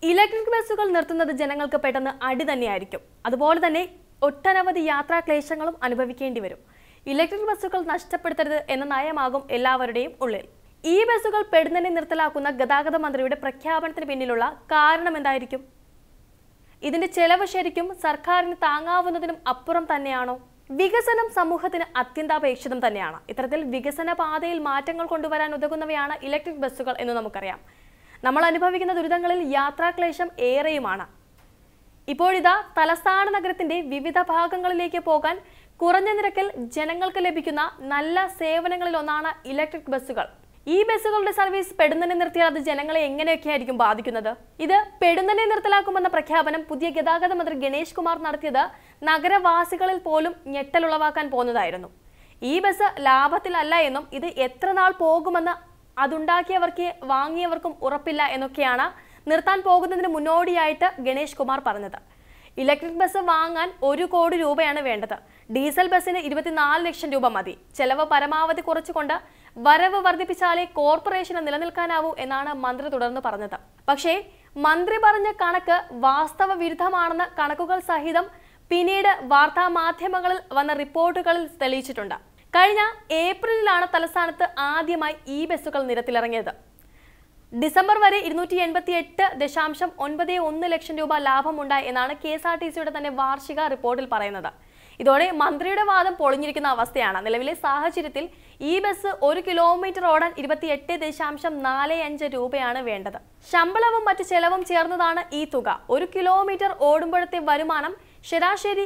Electric ബസ്സുകൾ നിർത്തുന്നത് ജനങ്ങൾക്ക് പെട്ടെന്ന് അടി തന്നെയായിരിക്കും. അതുപോലെ തന്നെ ഒട്ടനവധി യാത്രാ ക്ലേശങ്ങളും അനുഭവിക്കേണ്ടി വരും. ഇലക്ട്രിക് ബസ്സുകൾ നഷ്ടപ്പെടുത്തരുത് എന്ന നയമാകും എല്ലാവരുടെയും ഉള്ളിൽ. ഈ ബസ്സുകൾ പെടുന്നതിനെ നിർത്തലാക്കുന്ന ഗതാഗത മന്ത്രിയുടെ പ്രഖ്യാപനത്തിന് പിന്നിലുള്ള കാരണം എന്തായിരിക്കും? ഇതിന്റെ ചെലവ് ശരിക്കും സർക്കാരിന് താങ്ങാവുന്നതിനും അപ്പുറം തന്നെയാണോ? വികസനം സമൂഹത്തിന് അത്യന്താപേക്ഷിതം തന്നെയാണ്. ഇത്തരത്തിൽ വികസന പാതയിൽ മാറ്റങ്ങൾ കൊണ്ടുവരാൻ ഉതകുന്നവയാണ് ഇലക്ട്രിക് ബസ്സുകൾ എന്ന് നമുക്കറിയാം. നമ്മൾ അനുഭവിക്കുന്ന ദുരിതങ്ങളിൽ യാത്രാക്ലേശം ഏറെയുമാണ്. ഇപ്പോഴിതാ തലസ്ഥാന നഗരത്തിന്റെ വിവിധ ഭാഗങ്ങളിലേക്ക് പോകാൻ കുറഞ്ഞ നിരക്കിൽ ജനങ്ങൾക്ക് ലഭിക്കുന്ന നല്ല സേവനങ്ങളിൽ ഒന്നാണ് ഇലക്ട്രിക് ബസ്സുകൾ. ഈ ബസ്സുകളുടെ സർവീസ് പെടുന്നനെ നിർത്തിയാൽ അത് ജനങ്ങളെ എങ്ങനെയൊക്കെയായിരിക്കും ബാധിക്കുന്നത്? ഇത് പെടുന്നനെ നിർത്തലാക്കുമെന്ന പ്രഖ്യാപനം പുതിയ ഗതാഗത മന്ത്രി ഗണേഷ് കുമാർ നടത്തിയത് നഗരവാസികളിൽ പോലും ഞെട്ടലുളവാക്കാൻ പോകുന്നതായിരുന്നു. ഈ ബസ് ലാഭത്തിലല്ല എന്നും ഇത് എത്ര നാൾ പോകുമെന്ന് അതുണ്ടാക്കിയവർക്ക് വാങ്ങിയവർക്കും ഉറപ്പില്ല എന്നൊക്കെയാണ് നിർത്താൻ പോകുന്നതിന് മുന്നോടിയായിട്ട് ഗണേഷ് കുമാർ പറഞ്ഞത്. ഇലക്ട്രിക് ബസ് വാങ്ങാൻ 1 കോടി രൂപയാണ് വേണ്ടത്. ഡീസൽ ബസ്സിന് 24 ലക്ഷം രൂപ മതി. ചെലവ് പരമാവധി കുറച്ചുകൊണ്ട് വരവ് വർദ്ധിപ്പിച്ചാലേ കോർപ്പറേഷന് നിലനിൽക്കാനാവൂ എന്നാണ് മന്ത്രി തുടർന്ന് പറഞ്ഞത്. പക്ഷേ മന്ത്രി പറഞ്ഞ കണക്ക് വാസ്തവ വിരുദ്ധമാണെന്ന് കണക്കുകൾ സഹിതം പിന്നീട് വാർത്താ മാധ്യമങ്ങളിൽ വന്ന റിപ്പോർട്ടുകളിൽ തെളിയിച്ചിട്ടുണ്ട്. കഴിഞ്ഞ ഏപ്രിലിലാണ് തലസ്ഥാനത്ത് ആദ്യമായി ഈ ബസ്സുകൾ നിരത്തിലിറങ്ങിയത്. ഡിസംബർ വരെ 288.91 ലക്ഷം രൂപ ലാഭമുണ്ടായി എന്നാണ് KSRTCയുടെ തന്നെ വാർഷിക റിപ്പോർട്ടിൽ പറയുന്നത്. ഇതോടെ മന്ത്രിയുടെ വാദം പൊളിഞ്ഞിരിക്കുന്ന അവസ്ഥയാണ്. നിലവിലെ സാഹചര്യത്തിൽ ഈ ബസ് 1 കിലോമീറ്റർ ഓടാൻ 28.45 രൂപയാണ് വേണ്ടത്. ശമ്പളവും മറ്റു ചെലവും ചേർന്നതാണ് ഈ തുക. 1 കിലോമീറ്റർ ഓടുമ്പോഴത്തെ വരുമാനം ശരാശരി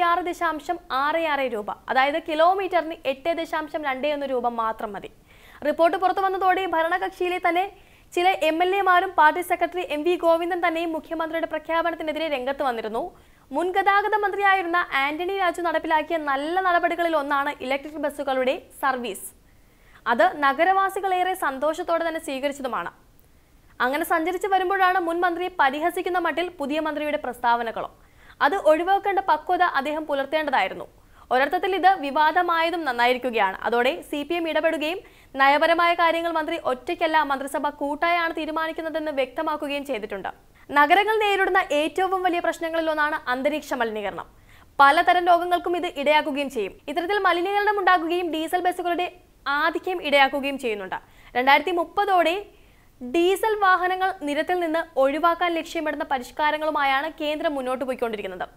36.66 രൂപ. അതായത് കിലോമീറ്ററിന് 8.21 രൂപ മാത്രം മതി. റിപ്പോർട്ട് പുറത്തു വന്നതോടെ ഭരണകക്ഷിയിലെ തന്നെ ചില MLA-മാരും പാർട്ടി സെക്രട്ടറി MV ഗോവിന്ദൻ തന്നെയും മുഖ്യമന്ത്രിയുടെ പ്രഖ്യാപനത്തിനെതിരെ രംഗത്ത് വന്നിരുന്നു. മുൻ ഗതാഗത മന്ത്രിയായിരുന്ന ആന്റണി രാജു നടപ്പിലാക്കിയ നല്ല നടപടികളിൽ ഒന്നാണ് ഇലക്ട്രിക് ബസ്സുകളുടെ സർവീസ്. അത് നഗരവാസികളേറെ സന്തോഷത്തോടെ തന്നെ സ്വീകരിച്ചതുമാണ്. അങ്ങനെ സഞ്ചരിച്ചു വരുമ്പോഴാണ് മുൻ മന്ത്രിയെ പരിഹസിക്കുന്ന മട്ടിൽ പുതിയ മന്ത്രിയുടെ പ്രസ്താവനകളും. അത് ഒഴിവാക്കേണ്ട പക്വത അദ്ദേഹം പുലർത്തേണ്ടതായിരുന്നു. ഒരർത്ഥത്തിൽ ഇത് വിവാദമായതും നന്നായിരിക്കുകയാണ്. അതോടെ CPM ഇടപെടുകയും നയപരമായ കാര്യങ്ങൾ മന്ത്രി ഒറ്റയ്ക്കല്ല മന്ത്രിസഭ കൂട്ടായാണ് തീരുമാനിക്കുന്നതെന്ന് വ്യക്തമാക്കുകയും ചെയ്തിട്ടുണ്ട്. നഗരങ്ങൾ നേരിടുന്ന ഏറ്റവും വലിയ പ്രശ്നങ്ങളിൽ ഒന്നാണ് അന്തരീക്ഷ മലിനീകരണം. പലതരം രോഗങ്ങൾക്കും ഇത് ഇടയാക്കുകയും ചെയ്യും. ഇത്തരത്തിൽ മലിനീകരണം ഉണ്ടാക്കുകയും ഡീസൽ ബസ്സുകളുടെ ആധിക്യം ഇടയാക്കുകയും ചെയ്യുന്നുണ്ട്. 2030ഓടെ ഡീസൽ വാഹനങ്ങൾ നിരത്തിൽ നിന്ന് ഒഴിവാക്കാൻ ലക്ഷ്യമിടുന്ന പരിഷ്കാരങ്ങളുമായാണ് കേന്ദ്രം മുന്നോട്ട് പോയിക്കൊണ്ടിരിക്കുന്നത്.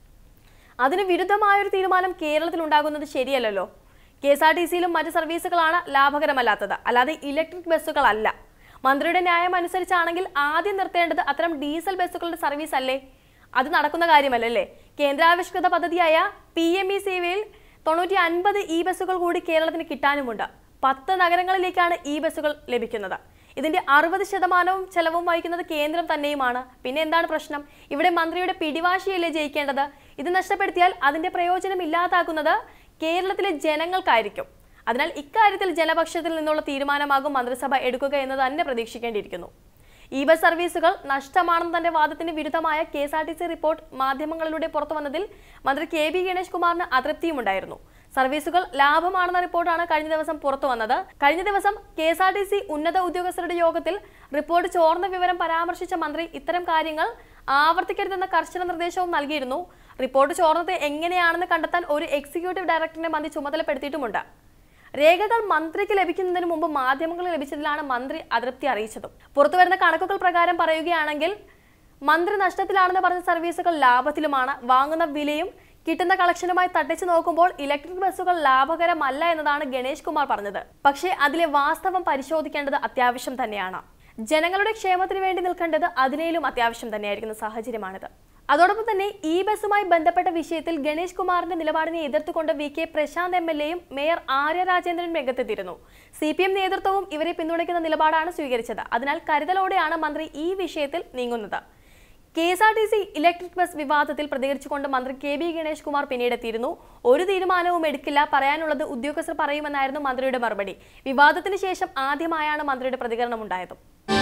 അതിന് വിരുദ്ധമായൊരു തീരുമാനം കേരളത്തിൽ ഉണ്ടാകുന്നത് ശരിയല്ലല്ലോ. KSRTCയിലും മറ്റ് സർവീസുകളാണ് ലാഭകരമല്ലാത്തത്, അല്ലാതെ ഇലക്ട്രിക് ബസ്സുകളല്ല. മന്ത്രിയുടെ ന്യായം അനുസരിച്ചാണെങ്കിൽ ആദ്യം നിർത്തേണ്ടത് അത്തരം ഡീസൽ ബസ്സുകളുടെ സർവീസ് അല്ലേ? അത് നടക്കുന്ന കാര്യമല്ലല്ലേ. കേന്ദ്രാവിഷ്കൃത പദ്ധതിയായ PME സേവയിൽ 950 ഈ ബസ്സുകൾ കൂടി കേരളത്തിന് കിട്ടാനുമുണ്ട്. 10 നഗരങ്ങളിലേക്കാണ് ഈ ബസ്സുകൾ ലഭിക്കുന്നത്. ഇതിന്റെ 60% ചെലവും വഹിക്കുന്നത് കേന്ദ്രം തന്നെയുമാണ്. പിന്നെ എന്താണ് പ്രശ്നം? ഇവിടെ മന്ത്രിയുടെ പിടിവാശിയല്ലേ ജയിക്കേണ്ടത്? ഇത് നഷ്ടപ്പെടുത്തിയാൽ അതിന്റെ പ്രയോജനം ഇല്ലാതാക്കുന്നത് കേരളത്തിലെ ജനങ്ങൾക്കായിരിക്കും. അതിനാൽ ഇക്കാര്യത്തിൽ ജനപക്ഷത്തിൽ നിന്നുള്ള തീരുമാനമാകും മന്ത്രിസഭ എടുക്കുക എന്ന് തന്നെ പ്രതീക്ഷിക്കേണ്ടിയിരിക്കുന്നു. ഈ ബസ് സർവീസുകൾ നഷ്ടമാണെന്ന് തന്റെ വാദത്തിന് വിരുദ്ധമായ KSRTC റിപ്പോർട്ട് മാധ്യമങ്ങളിലൂടെ പുറത്തു വന്നതിൽ മന്ത്രി KB ഗണേഷ് കുമാറിന് അതൃപ്തിയുമുണ്ടായിരുന്നു. സർവീസുകൾ ലാഭമാണെന്ന റിപ്പോർട്ടാണ് കഴിഞ്ഞ ദിവസം പുറത്തു വന്നത്. കഴിഞ്ഞ ദിവസം KSRTC ഉന്നത ഉദ്യോഗസ്ഥരുടെ യോഗത്തിൽ റിപ്പോർട്ട് ചോർന്ന വിവരം പരാമർശിച്ച മന്ത്രി ഇത്തരം കാര്യങ്ങൾ ആവർത്തിക്കരുതെന്ന കർശന നിർദ്ദേശവും നൽകിയിരുന്നു. റിപ്പോർട്ട് ചോർന്നത് എങ്ങനെയാണെന്ന് കണ്ടെത്താൻ ഒരു എക്സിക്യൂട്ടീവ് ഡയറക്ടറിനെ മന്ത്രി ചുമതലപ്പെടുത്തിയിട്ടുമുണ്ട്. രേഖകൾ മന്ത്രിക്ക് ലഭിക്കുന്നതിന് മുമ്പ് മാധ്യമങ്ങൾ ലഭിച്ചതിലാണ് മന്ത്രി അതൃപ്തി അറിയിച്ചതും. പുറത്തുവരുന്ന കണക്കുകൾ പ്രകാരം പറയുകയാണെങ്കിൽ മന്ത്രി നഷ്ടത്തിലാണെന്ന് പറഞ്ഞ സർവീസുകൾ ലാഭത്തിലുമാണ്. വാങ്ങുന്ന വിലയും കിട്ടുന്ന കളക്ഷനുമായി തട്ടിച്ചു നോക്കുമ്പോൾ ഇലക്ട്രിക് ബസ്സുകൾ ലാഭകരമല്ല എന്നതാണ് ഗണേഷ് കുമാർ പറഞ്ഞത്. പക്ഷേ അതിലെ വാസ്തവം പരിശോധിക്കേണ്ടത് അത്യാവശ്യം തന്നെയാണ്. ജനങ്ങളുടെ ക്ഷേമത്തിന് വേണ്ടി നിൽക്കേണ്ടത് അതിനേലും അത്യാവശ്യം തന്നെയായിരിക്കുന്ന സാഹചര്യമാണിത്. അതോടൊപ്പം തന്നെ ഈ ബസ്സുമായി ബന്ധപ്പെട്ട വിഷയത്തിൽ ഗണേഷ് കുമാറിന്റെ നിലപാടിനെ എതിർത്തുകൊണ്ട് VK പ്രശാന്ത് MLA-യും മേയർ ആര്യ രാജേന്ദ്രനും രംഗത്തെത്തിയിരുന്നു. CPM നേതൃത്വവും ഇവരെ പിന്തുണയ്ക്കുന്ന നിലപാടാണ് സ്വീകരിച്ചത്. അതിനാൽ കരുതലോടെയാണ് മന്ത്രി ഈ വിഷയത്തിൽ നീങ്ങുന്നത്. KSRTC ഇലക്ട്രിക് ബസ് വിവാദത്തിൽ പ്രതികരിച്ചുകൊണ്ട് മന്ത്രി KB ഗണേഷ് കുമാർ പിന്നീടെത്തിയിരുന്നു. ഒരു തീരുമാനവും എടുക്കില്ല, പറയാനുള്ളത് ഉദ്യോഗസ്ഥർ പറയുമെന്നായിരുന്നു മന്ത്രിയുടെ മറുപടി. വിവാദത്തിന് ശേഷം ആദ്യമായാണ് മന്ത്രിയുടെ പ്രതികരണം ഉണ്ടായത്.